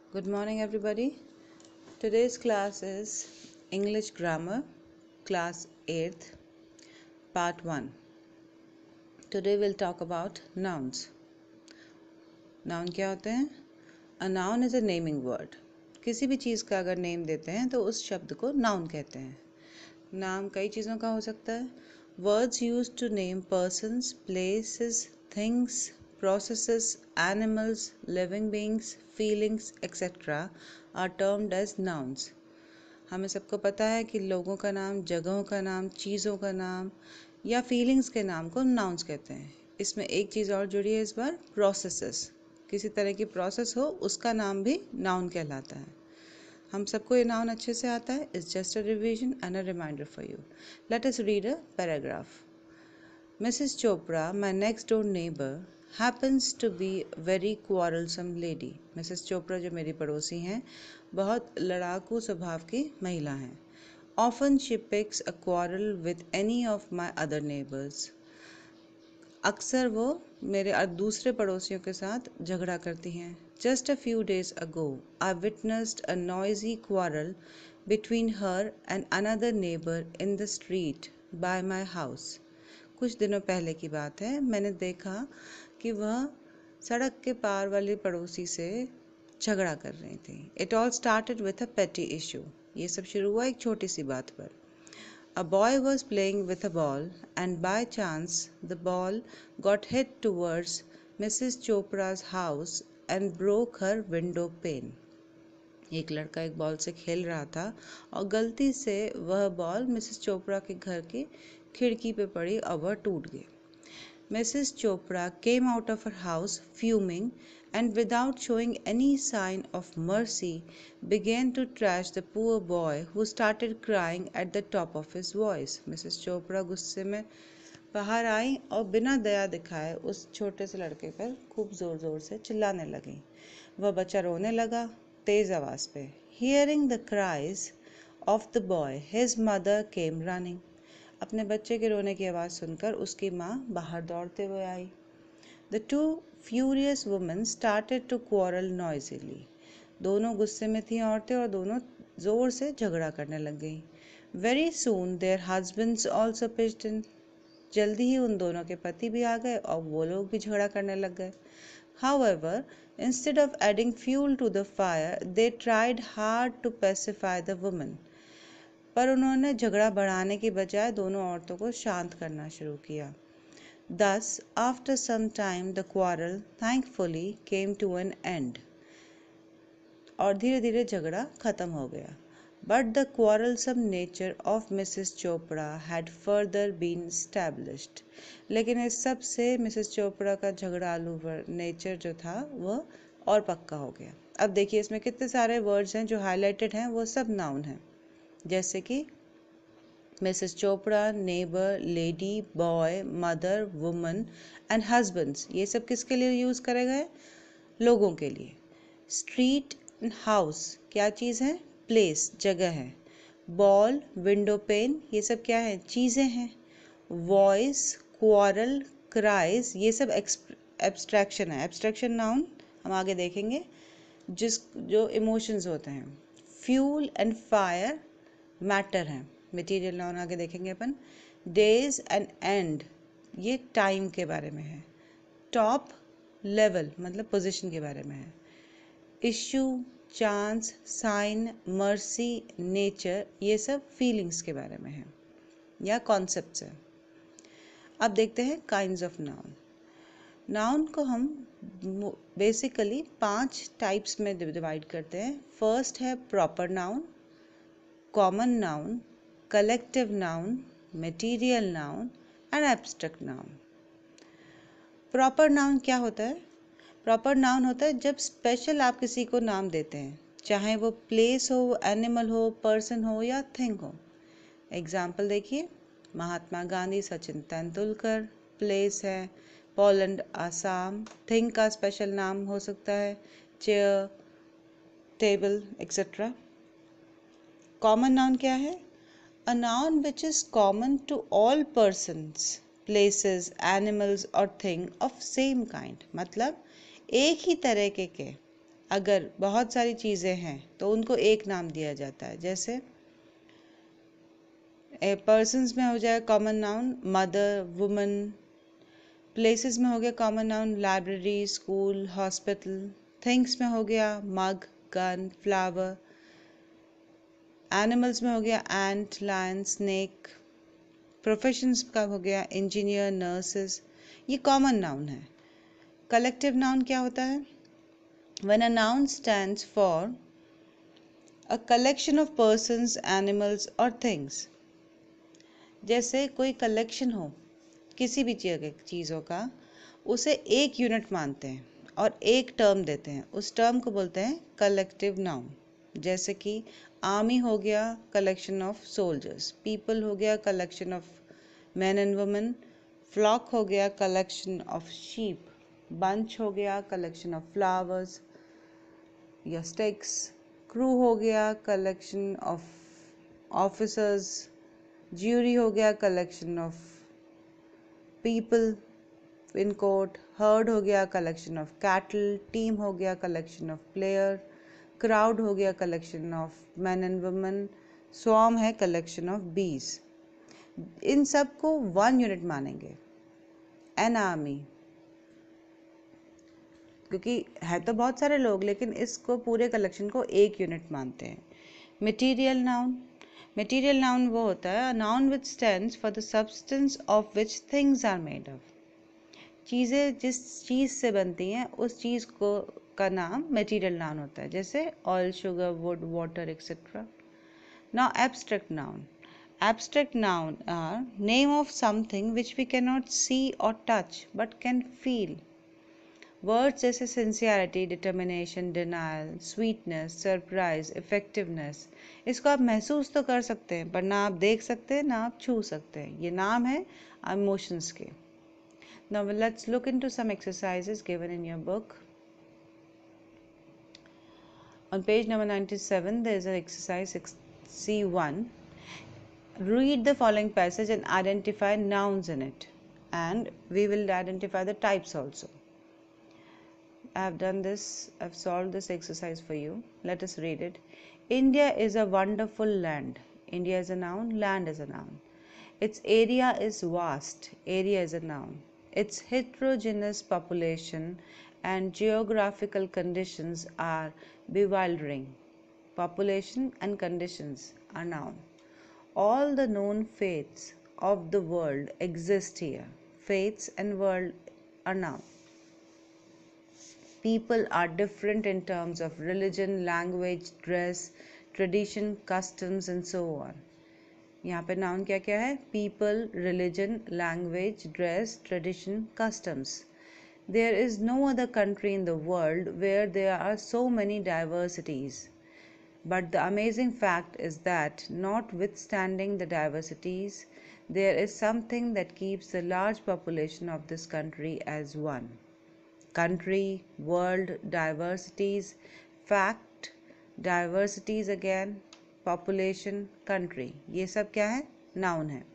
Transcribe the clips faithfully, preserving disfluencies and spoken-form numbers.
Good morning, everybody. Today's class is English Grammar, Class eighth, Part one. Today we'll talk about nouns. Noun क्या होते हैं? A noun is a naming word. किसी भी चीज़ का अगर name देते हैं तो उस शब्द को noun कहते हैं. नाम कई चीज़ों का हो सकता है. Words used to name persons, places, things, processes, animals, living beings, feelings, et cetera are termed as nouns. हमें सबको पता है कि लोगों का नाम, जगहों का नाम, चीज़ों का नाम या फीलिंग्स के नाम को नाउन्स कहते हैं. इसमें एक चीज़ और जुड़ी है इस बार, प्रोसेसेस. किसी तरह की प्रोसेस हो उसका नाम भी नाउन कहलाता है. हम सबको ये नाउन अच्छे से आता है. It's just a revision and a reminder for you. Let us read a paragraph. Mrs Chopra, my next door neighbor, happens to be very quarrelsome lady. Mrs Chopra जो मेरी पड़ोसी हैं, बहुत लड़ाकू स्वभाव की महिला हैं. Often she picks a quarrel with any of my other neighbors. अक्सर वो मेरे दूसरे पड़ोसियों के साथ झगड़ा करती हैं. Just a few days ago, I witnessed a noisy quarrel between her and another neighbor in the street by my house. कुछ दिनों पहले की बात है, मैंने देखा कि वह सड़क के पार वाली पड़ोसी से झगड़ा कर रही थी. It all started with a petty issue. ये सब शुरू हुआ एक छोटी सी बात पर. A boy was playing with a ball and by chance the ball got hit towards Missus Chopra's house and broke her window pane. एक लड़का एक बॉल से खेल रहा था और गलती से वह बॉल मिसेस चोपड़ा के घर की खिड़की पे पड़ी और वह टूट गई. Missus Chopra came out of her house fuming and without showing any sign of mercy began to trash the poor boy who started crying at the top of his voice. Missus Chopra गुस्से में बाहर आई और बिना दया दिखाए उस छोटे से लड़के पर खूब जोर जोर से चिल्लाने लगी. वह बच्चा रोने लगा तेज आवाज पे. Hearing the cries of the boy, his mother came running. अपने बच्चे के रोने की आवाज़ सुनकर उसकी माँ बाहर दौड़ते हुए आई. The two furious women started to quarrel noisily. दोनों गुस्से में थीं औरतें और दोनों जोर से झगड़ा करने लग गईं. Very soon their husbands also pitched in. जल्दी ही उन दोनों के पति भी आ गए और वो लोग भी झगड़ा करने लग गए. However, instead of adding fuel to the fire, they tried hard to pacify the women. पर उन्होंने झगड़ा बढ़ाने की बजाय दोनों औरतों को शांत करना शुरू किया. Thus, after some time, the quarrel thankfully came to an end. और धीरे धीरे झगड़ा खत्म हो गया. But the quarrelsome nature of Missus Chopra had further been established. लेकिन इस सब से मिसेस चोपड़ा का झगड़ालू नेचर जो था वह और पक्का हो गया. अब देखिए इसमें कितने सारे वर्ड्स हैं जो हाईलाइटेड हैं, वो सब नाउन हैं. जैसे कि Mrs Chopra, neighbour, lady, boy, mother, woman and husbands. ये सब किसके लिए यूज़ करे गए? लोगों के लिए. स्ट्रीट एंड हाउस क्या चीज़ है? प्लेस, जगह है. बॉल, विंडो पेन, ये सब क्या है? चीज़ें हैं. वॉइस, क्वारल, क्राइज, ये सब एब्स्ट्रैक्शन है. एब्स्ट्रैक्शन नाउन हम आगे देखेंगे जिस जो इमोशंस होते हैं. फ्यूल एंड फायर मैटर है. मटेरियल नाउन आगे देखेंगे अपन. डेज एंड एंड ये टाइम के बारे में है. टॉप, लेवल मतलब पोजीशन के बारे में है. Issue, chance, sign, mercy, nature ये सब फीलिंग्स के बारे में है या कॉन्सेप्ट्स है. अब देखते हैं काइंड्स ऑफ नाउन. नाउन को हम बेसिकली पांच टाइप्स में डिवाइड करते हैं. फर्स्ट है proper noun, common noun, collective noun, material noun and abstract noun. Proper noun क्या होता है? प्रॉपर नाउन होता है जब स्पेशल आप किसी को नाम देते हैं, चाहे वो प्लेस हो, एनिमल हो, पर्सन हो या थिंग हो. एग्जाम्पल देखिए, महात्मा गांधी, सचिन तेंदुलकर. प्लेस है पोलैंड, आसाम. थिंग का स्पेशल नाम हो सकता है chair, table etcetera. Common noun क्या है? A noun which is common to all persons, places, animals or thing of same kind. मतलब एक ही तरह के के अगर बहुत सारी चीज़ें हैं तो उनको एक नाम दिया जाता है। जैसे पर्सन्स में हो जाए common noun mother, woman. Places में हो गया common noun library, school, hospital. Things में हो गया मग, गन, फ्लावर। एनिमल्स में हो गया एंट, लायन, स्नेक। प्रोफेशंस का हो गया इंजीनियर, नर्सेस। ये कॉमन नाउन है। कलेक्टिव नाउन क्या होता है? When a noun stands for a collection of persons, animals और थिंग्स। जैसे कोई कलेक्शन हो किसी भी चीज़ों का, उसे एक यूनिट मानते हैं और एक टर्म देते हैं, उस टर्म को बोलते हैं कलेक्टिव नाउन। जैसे कि आर्मी हो गया कलेक्शन ऑफ सोल्जर्स, पीपल हो गया collection of man and women, flock हो गया कलेक्शन ऑफ शीप, बंच हो गया कलेक्शन ऑफ फ्लावर्स या स्टिक्स, क्रू हो गया कलेक्शन ऑफ ऑफिसर्स, ज्यूरी हो गया collection of people in court, herd हो गया कलेक्शन ऑफ कैटल, टीम हो गया कलेक्शन ऑफ प्लेयर, क्राउड हो गया collection of man and women, swarm है कलेक्शन ऑफ बीज। इन सब को वन यूनिट मानेंगे। एन आर्मी, क्योंकि है तो बहुत सारे लोग लेकिन इसको पूरे कलेक्शन को एक यूनिट मानते हैं। मटीरियल नाउन, मटीरियल नाउन वो होता है noun which stands for the substance of which things are made of. चीज़ें जिस चीज़ से बनती हैं उस चीज़ को का नाम मटीरियल नाउन होता है। जैसे oil, sugar, wood, water etcetera. Now abstract noun, abstract noun are name of something which we can not see or touch but can feel. Words जैसे sincerity, determination, denial, sweetness, surprise, effectiveness, इसको आप महसूस तो कर सकते हैं पर ना आप देख सकते हैं ना आप छू सकते हैं। ये नाम है इमोशंस के। Now let's look into some exercises given in your book. On page number ninety-seven, there is an exercise C one. Read the following passage and identify nouns in it. And we will identify the types also. I have done this, I have solved this exercise for you. Let us read it. India is a wonderful land. India is a noun, land is a noun. Its area is vast. Area is a noun. Its heterogeneous population and geographical conditions are bewildering. Population and conditions are noun. All the known faiths of the world exist here. Faiths and world are noun. People are different in terms of religion, language, dress, tradition, customs and so on. यहाँ पे noun क्या क्या है? People, religion, language, dress, tradition, customs. There is no other country in the world where there are so many diversities. But the amazing fact is that, notwithstanding the diversities, there is something that keeps the large population of this country as one. Country, world, diversities, fact, diversities again, population, country, ये सब क्या है? Noun है.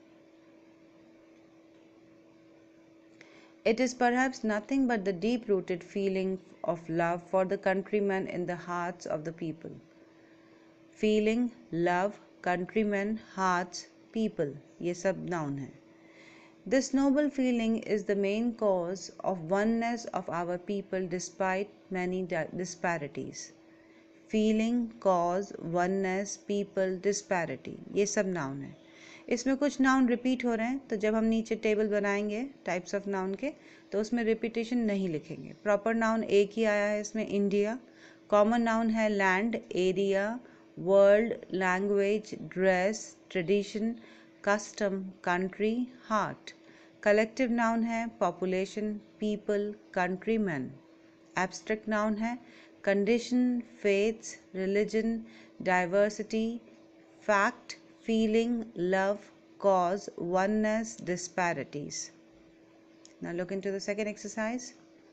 It is perhaps nothing but the deep-rooted feeling of love for the countrymen in the hearts of the people. Feeling, love, countrymen, hearts, people, ये सब noun है. This noble feeling is the main cause of oneness of our people despite many disparities. Feeling, cause, oneness, people, disparity, ये सब noun है. इसमें कुछ noun repeat हो रहे हैं तो जब हम नीचे टेबल बनाएंगे टाइप्स ऑफ नाउन के तो उसमें रिपीटेशन नहीं लिखेंगे. प्रॉपर नाउन एक ही आया है इसमें, इंडिया. कॉमन नाउन है land, area, world, language, dress, tradition, custom, country, heart. Collective noun है population, people, countryman. Abstract noun है condition, faiths, religion, diversity, fact, feeling, love, cause, oneness, disparities. Now look into the second exercise.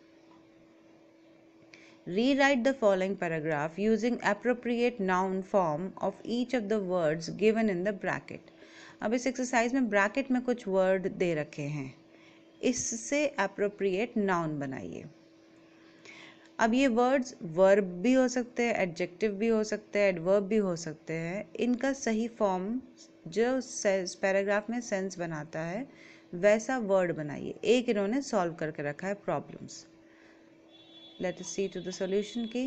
Rewrite the following paragraph using appropriate noun form of each of the words given in the bracket. अब इस exercise में bracket में कुछ word दे रखे हैं, इससे appropriate noun बनाइए. अब ये वर्ड्स वर्ब भी हो सकते हैं, एडजेक्टिव भी हो सकते हैं, एडवर्ब भी हो सकते हैं। इनका सही फॉर्म जो पैराग्राफ में सेंस बनाता है वैसा वर्ड बनाइए। एक इन्होंने सॉल्व करके रखा है problems. Let us see to the solution की।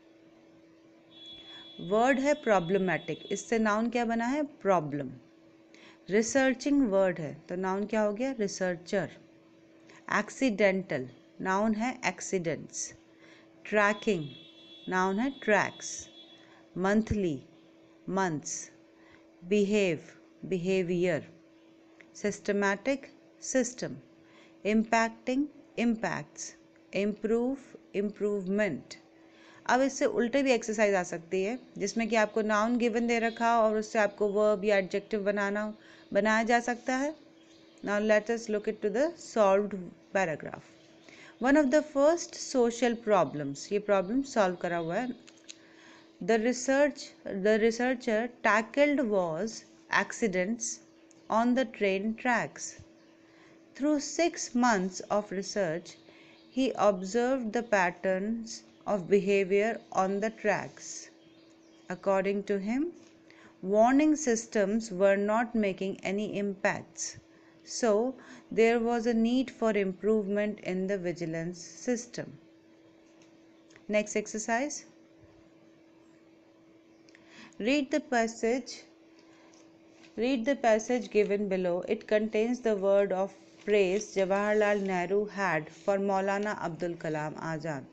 वर्ड है प्रॉब्लमैटिक, इससे नाउन क्या बना है? प्रॉब्लम। रिसर्चिंग वर्ड है तो नाउन क्या हो गया? रिसर्चर। एक्सीडेंटल नाउन है एक्सीडेंट्स। ट्रैकिंग नाउन है tracks. Monthly months. Behave behaviour. Systematic system. Impacting impacts. Improve improvement. अब इससे उल्टे भी एक्सरसाइज आ सकती है जिसमें कि आपको नाउन गिवन दे रखा हो और उससे आपको वर्ब या एडजेक्टिव बनाना हो, बनाया जा सकता है। Now let us look it to the solved paragraph. One of the first social problems, ये प्रॉब्लम सॉल्व करा हुआ है। The research the researcher tackled was accidents on the train tracks. Through six months of research, he observed the patterns of behavior on the tracks. According to him, warning systems were not making any impacts, so there was a need for improvement in the vigilance system. Next exercise. Read the passage. Read the passage given below. It contains the word of praise Jawaharlal Nehru had for Maulana Abdul Kalam Azad.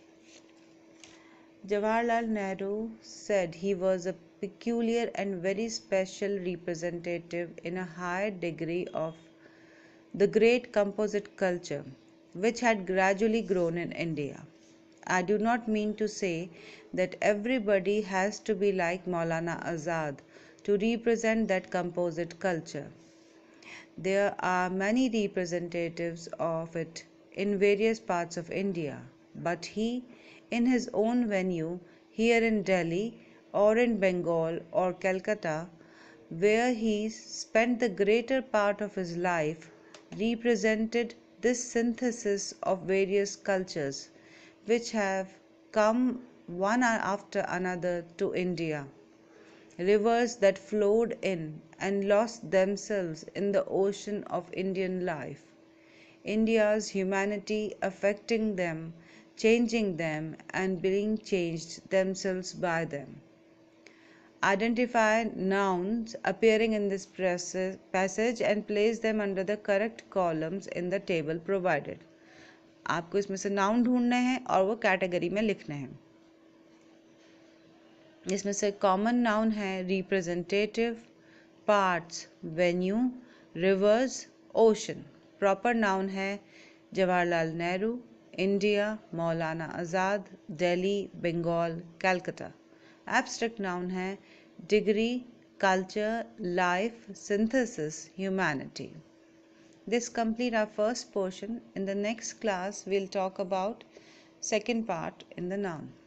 Jawaharlal Nehru said he was a peculiar and very special representative in a high degree of the great composite culture which had gradually grown in India. I do not mean to say that everybody has to be like Maulana Azad to represent that composite culture. There are many representatives of it in various parts of India, but he, in his own venue here in Delhi or in Bengal or Calcutta, where he spent the greater part of his life, represented this synthesis of various cultures which have come one after another to India. Rivers that flowed in and lost themselves in the ocean of Indian life. India's humanity affecting them, changing them, and being changed themselves by them. Identify nouns appearing in this passage and place them under the correct columns in the table provided. आपको इसमें से noun ढूंढने हैं और वो category में लिखने हैं। इसमें से कॉमन नाउन है representative, parts, venue, rivers, ocean. Proper noun है Jawaharlal Nehru, India, Maulana Azad, Delhi, Bengal, Calcutta. Abstract noun है degree, culture, life, synthesis, humanity. This complete our first portion. In the next class, we'll talk about second part in the noun.